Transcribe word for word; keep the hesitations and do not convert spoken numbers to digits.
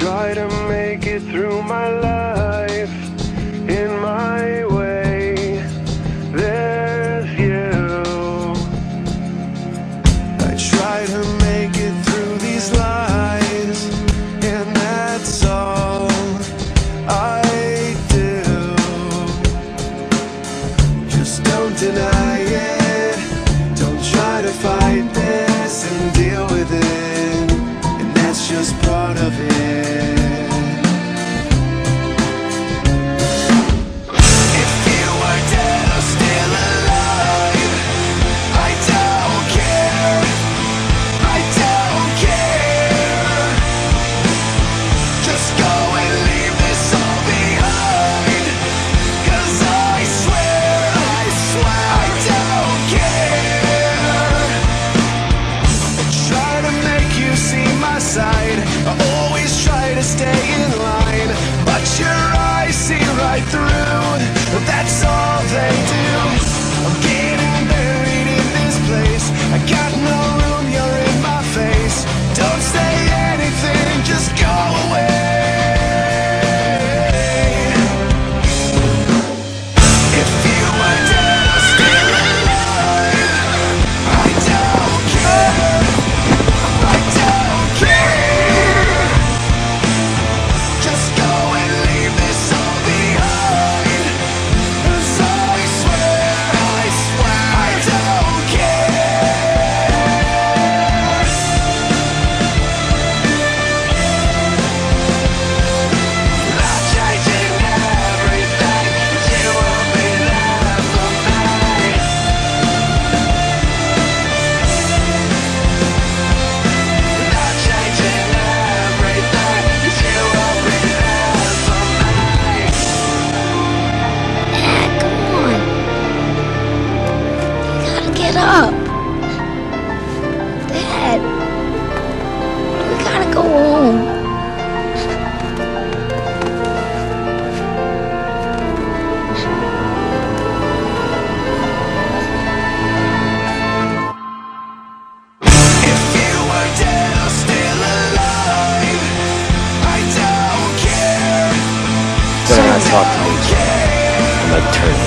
try to make it through my life in my way. There's you. I try to make it through these lies, and that's all I do. Just don't deny it. Don't try to fight this and deal with it, and that's just part of it. I always try to stay in line, but your eyes see right through. That's all they do. I'm getting buried in this place. I got no room, you're in my face. Don't say anything, just go away. If you were dead or still alive, I don't care. I don't care. Up, Dad. We gotta go home. If you were dead or still alive, I don't care. Better not talk to me. I'm gonna turn